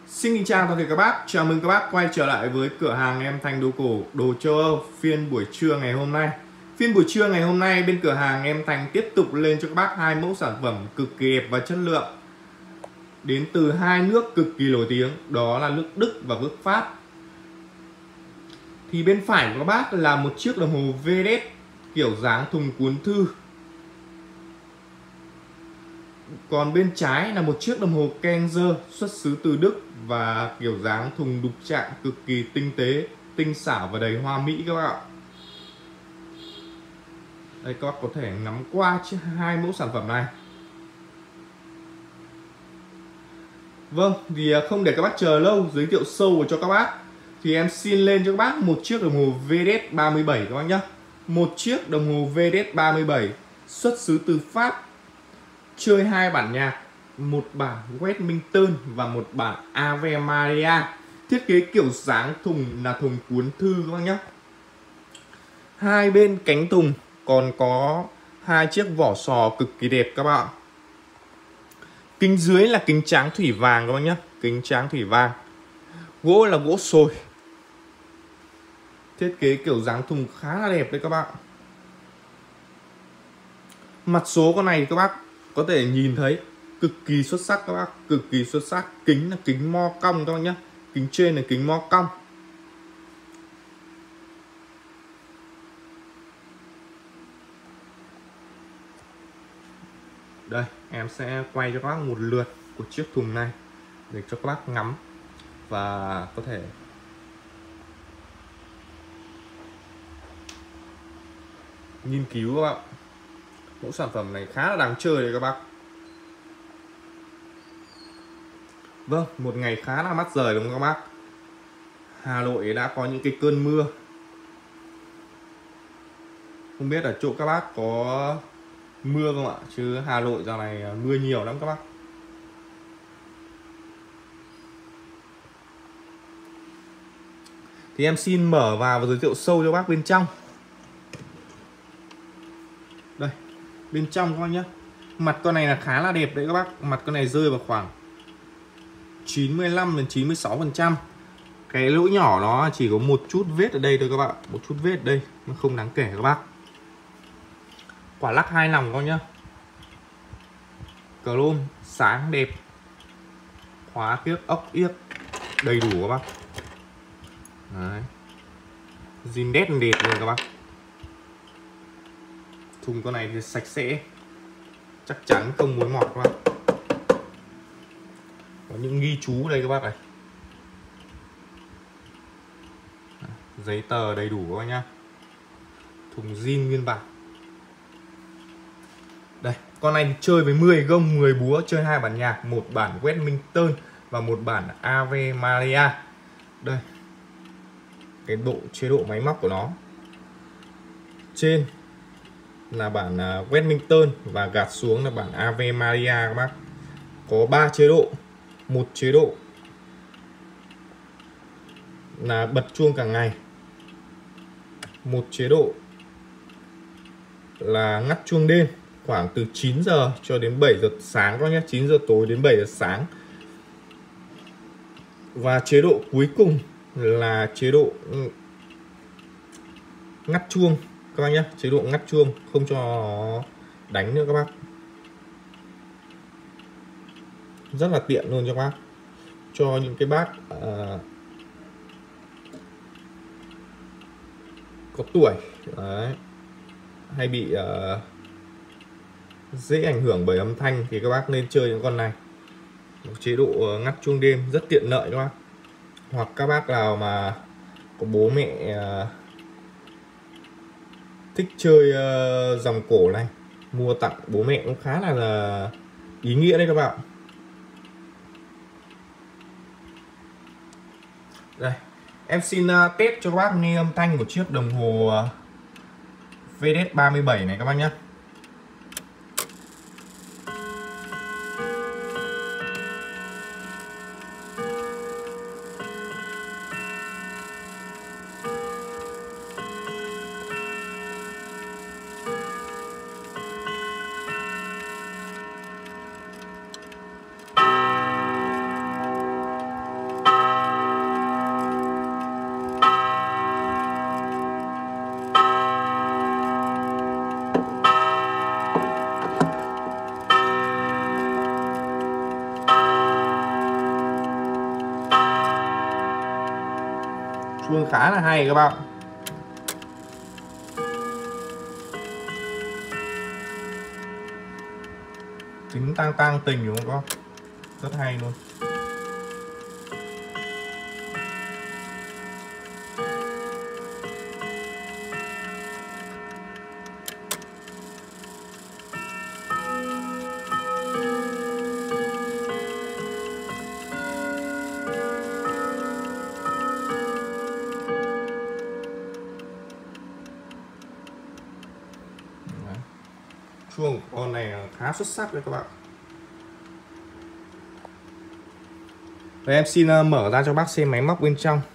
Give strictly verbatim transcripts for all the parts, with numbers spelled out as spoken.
Xin kính chào toàn thể các bác, chào mừng các bác quay trở lại với cửa hàng em Thành Đồ Cổ, đồ châu Âu phiên buổi trưa ngày hôm nay. Phiên buổi trưa ngày hôm nay bên cửa hàng em Thành tiếp tục lên cho các bác hai mẫu sản phẩm cực kỳ đẹp và chất lượng đến từ hai nước cực kỳ nổi tiếng, đó là nước Đức và nước Pháp. Thì bên phải của các bác là một chiếc đồng hồ vê đét kiểu dáng thùng cuốn thư. Còn bên trái là một chiếc đồng hồ Kenzer xuất xứ từ Đức và kiểu dáng thùng đục chạm cực kỳ tinh tế, tinh xảo và đầy hoa mỹ các bạn ạ. Đây, các bác có thể ngắm qua chiếc hai mẫu sản phẩm này. Vâng, thì không để các bác chờ lâu, giới thiệu sâu vào cho các bác thì em xin lên cho các bác một chiếc đồng hồ vê đét ba mươi bảy các bác nhé. Một chiếc đồng hồ vê đét ba mươi bảy xuất xứ từ Pháp, chơi hai bản nhạc, một bản Westminster và một bản Ave Maria. Thiết kế kiểu dáng thùng là thùng cuốn thư các bác nhé. Hai bên cánh thùng còn có hai chiếc vỏ sò cực kỳ đẹp các bạn. Kính dưới là kính tráng thủy vàng các bác nhé, kính tráng thủy vàng. Gỗ là gỗ sồi. Thiết kế kiểu dáng thùng khá là đẹp đấy các bạn. Mặt số con này các bác có thể nhìn thấy cực kỳ xuất sắc các bác, cực kỳ xuất sắc. Kính là kính mo cong các bác nhé, kính trên là kính mo cong. Đây, em sẽ quay cho các bác một lượt của chiếc thùng này để cho các bác ngắm và có thể nghiên cứu các bạn. Mẫu sản phẩm này khá là đáng chơi đấy các bác. Vâng, một ngày khá là mát rời đúng không các bác? Hà Nội đã có những cái cơn mưa. Không biết ở chỗ các bác có mưa không ạ? Chứ Hà Nội dạo này mưa nhiều lắm các bác. Thì em xin mở vào và giới thiệu sâu cho bác bên trong. Đây, bên trong các bác nhé. Mặt con này là khá là đẹp đấy các bác. Mặt con này rơi vào khoảng chín mươi lăm đến chín mươi sáu phần trăm. Cái lỗ nhỏ nó chỉ có một chút vết ở đây thôi các bạn, một chút vết ở đây, nó không đáng kể các bác. Quả lắc hai nòng con nhá. Chrome sáng đẹp. Khóa kiếc ốc yếc đầy đủ các bác. Đấy. Zin đét đẹp luôn các bác. Thùng con này thì sạch sẽ, chắc chắn không mối mọt các bác. Có những ghi chú đây các bác này. Giấy tờ đầy đủ các bác nhá. Thùng zin nguyên bản. Đây, con này chơi với mười gông, mười búa, chơi hai bản nhạc, một bản Westminster và một bản Ave Maria. Đây. Cái độ chế độ máy móc của nó. Trên là bản Westminster và gạt xuống là bản Ave Maria các bác. Có ba chế độ. Một chế độ là bật chuông cả ngày. Một chế độ là ngắt chuông đêm khoảng từ chín giờ cho đến bảy giờ sáng các nhé, chín giờ tối đến bảy giờ sáng. Và chế độ cuối cùng là chế độ ngắt chuông các bác nhé, chế độ ngắt chuông không cho nó đánh nữa các bác. Rất là tiện luôn cho bác, cho những cái bác uh, có tuổi đấy, hay bị uh, dễ ảnh hưởng bởi âm thanh thì các bác nên chơi những con này. Một chế độ ngắt chuông đêm rất tiện lợi các bác. Hoặc các bác nào mà có bố mẹ uh, thích chơi uh, dòng cổ này, mua tặng bố mẹ cũng khá là, là ý nghĩa đấy các bạn. Đây, em xin uh, test cho các bác nghe âm thanh của chiếc đồng hồ uh, vê đét ba mươi bảy này các bác nhé. Chuông khá là hay các bạn. Tính tang tang tình đúng không các bạn? Rất hay luôn. Chuông của con này khá xuất sắc đấy các bạn. Đây em xin mở ra cho bác xem máy móc bên trong.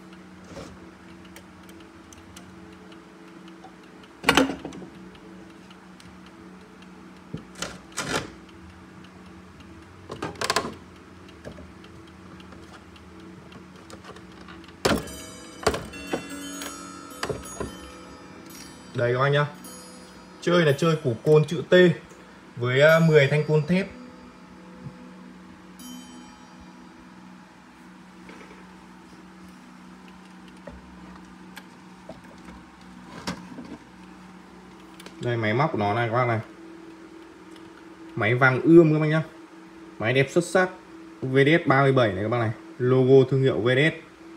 Đây các anh nhá. Chơi là chơi củ côn chữ T với mười thanh côn thép. Đây máy móc của nó này các bác này. Máy vàng ươm các bác nhá. Máy đẹp xuất sắc. vê đê ét ba mươi bảy này các bác này. Logo thương hiệu vê đê ét.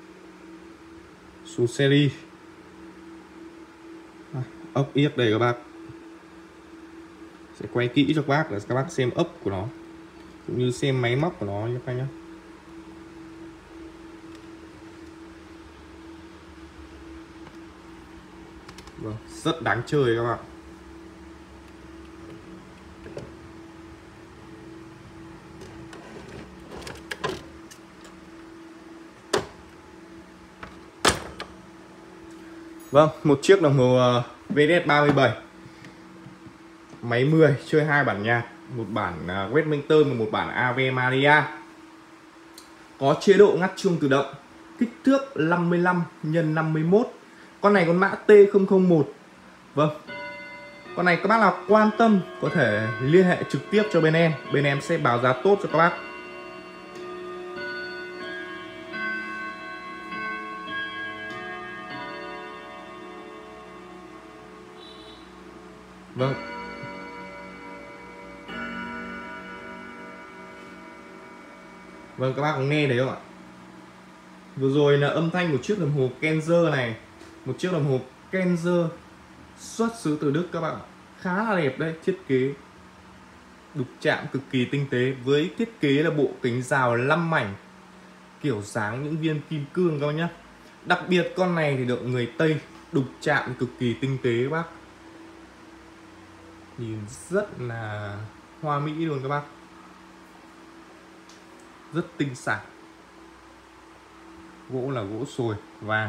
Số series. Ốc yếc đây các bác. Sẽ quay kỹ cho các bác để các bác xem ốc của nó cũng như xem máy móc của nó nhé các nhá. Vâng, rất đáng chơi các bạn. Vâng, một chiếc đồng hồ vê đê ét ba mươi bảy. Máy mười, chơi hai bản nhạc, một bản Westminster và một bản Ave Maria. Có chế độ ngắt chuông tự động, kích thước năm mươi lăm nhân năm mươi mốt. Con này con mã T không không một. Vâng. Con này các bác nào quan tâm có thể liên hệ trực tiếp cho bên em, bên em sẽ báo giá tốt cho các bác. Vâng. Vâng, các bác có nghe thấy không ạ? Vừa rồi là âm thanh của chiếc đồng hồ Kenzer này. Một chiếc đồng hồ Kenzer xuất xứ từ Đức các bạn. Khá là đẹp đấy, thiết kế đục chạm cực kỳ tinh tế. Với thiết kế là bộ kính rào năm mảnh, kiểu dáng những viên kim cương các bác nhá. Đặc biệt con này thì được người Tây đục chạm cực kỳ tinh tế các bác. Nhìn rất là hoa mỹ luôn các bác. Rất tinh xảo. Gỗ là gỗ sồi vàng.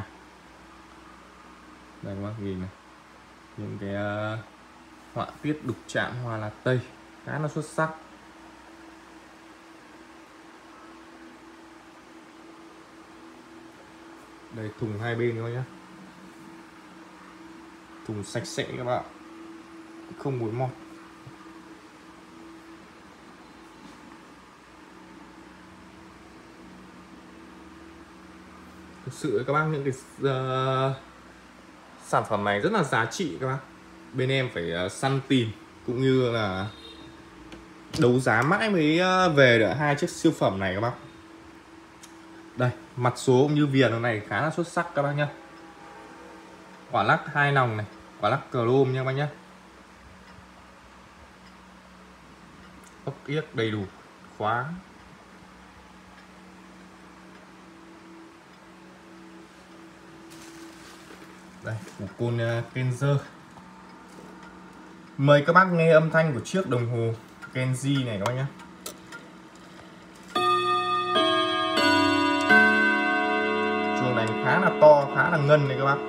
Đây các bác nhìn này. Những cái uh, họa tiết đục chạm hoa là Tây khá là xuất sắc. Đây thùng hai bên thôi nhá. Thùng sạch sẽ các bạn, không mối mọt. Thực sự các bác, những cái uh, sản phẩm này rất là giá trị các bác. Bên em phải uh, săn tìm cũng như là đấu giá mãi mới uh, về được hai chiếc siêu phẩm này các bác. Đây, mặt số cũng như viền này khá là xuất sắc các bác nhá. Quả lắc hai nòng này, quả lắc chrome nha các bác nhá. Ốc yếc đầy đủ, khóa. Đây, củ côn uh, Kenzer. Mời các bác nghe âm thanh của chiếc đồng hồ Kenji này các bác nhé. Chuông đánh khá là to, khá là ngân này các bác.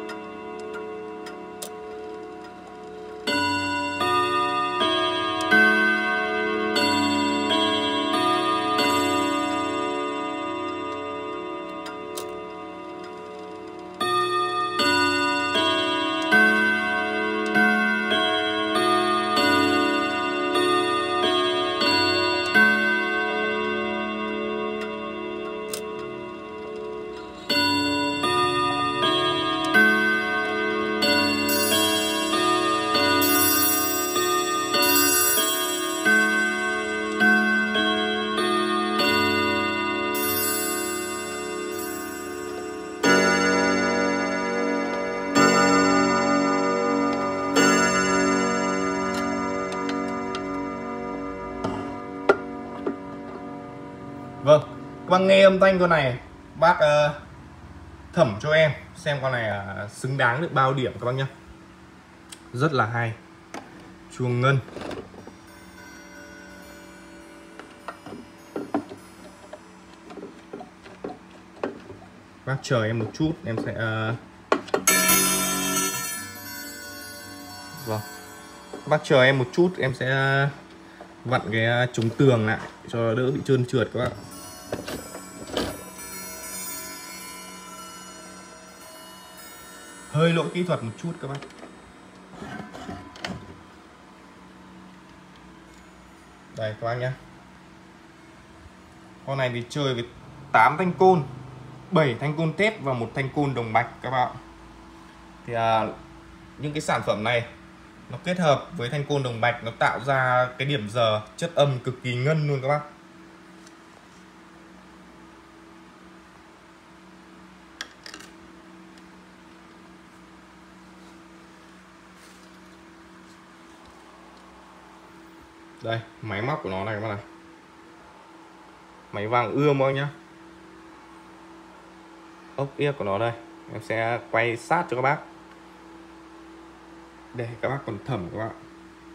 Và nghe âm thanh con này bác uh, thẩm cho em xem con này uh, xứng đáng được bao điểm các bác nhá. Rất là hay. Chuông ngân. Bác chờ em một chút em sẽ uh... Vâng. Bác chờ em một chút em sẽ vặn cái chống tường lại cho đỡ bị trơn trượt các bạn. Hơi lỗi kỹ thuật một chút các bác. Đây các bác nhé. Con này thì chơi với tám thanh côn, bảy thanh côn thép và một thanh côn đồng bạch các bạn. Thì à, những cái sản phẩm này nó kết hợp với thanh côn đồng bạch nó tạo ra cái điểm giờ chất âm cực kỳ ngân luôn các bác. Đây, máy móc của nó này các bác này. Máy vàng ươm thôi nhá. Ốc yếc của nó đây. Em sẽ quay sát cho các bác. Đây, các bác còn thẩm các bạn.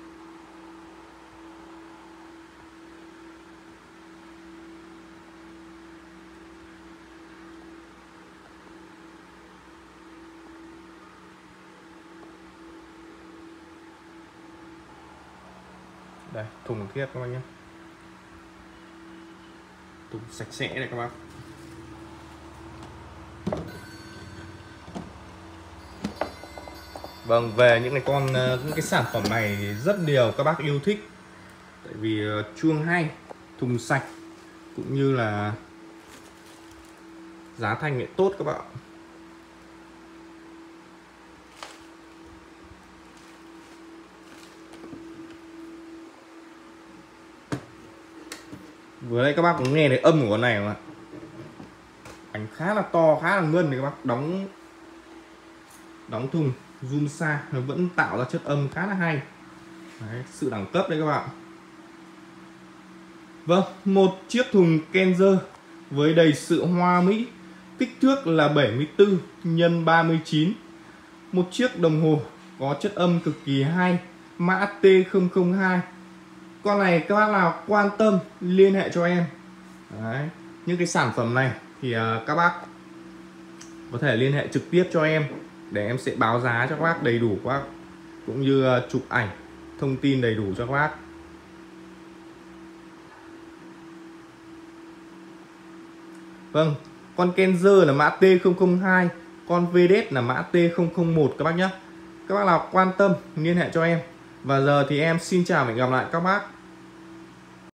Đây, thùng thiết các bác nhé. Thùng sạch sẽ đây các bác. Vâng, về những cái con những cái sản phẩm này thì rất nhiều các bác yêu thích. Tại vì chuông hay, thùng sạch cũng như là giá thành lại tốt các bạn. Vừa đây các bác cũng nghe thấy âm của con này mà. Bánh khá là to, khá là ngân này các bác. Đóng Đóng thùng zoom xa nó vẫn tạo ra chất âm khá là hay. Đấy, sự đẳng cấp đấy các bạn. Vâng, một chiếc thùng Kenzer với đầy sự hoa mỹ, kích thước là bảy mươi tư nhân ba mươi chín. Một chiếc đồng hồ có chất âm cực kỳ hay, mã T không không hai. Con này các bác nào quan tâm liên hệ cho em. Đấy, những cái sản phẩm này thì uh, các bác có thể liên hệ trực tiếp cho em để em sẽ báo giá cho các bác đầy đủ các bác, cũng như uh, chụp ảnh thông tin đầy đủ cho các bác. Vâng, con Kenzer là mã T không không hai, con vê đê là mã T không không một các bác nhé. Các bác nào quan tâm liên hệ cho em. Và giờ thì em xin chào và hẹn gặp lại các bác